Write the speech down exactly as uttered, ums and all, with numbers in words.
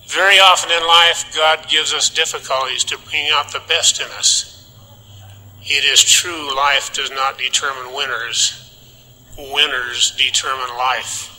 Very often in life, God gives us difficulties to bring out the best in us. It is true, life does not determine winners. Winners determine life.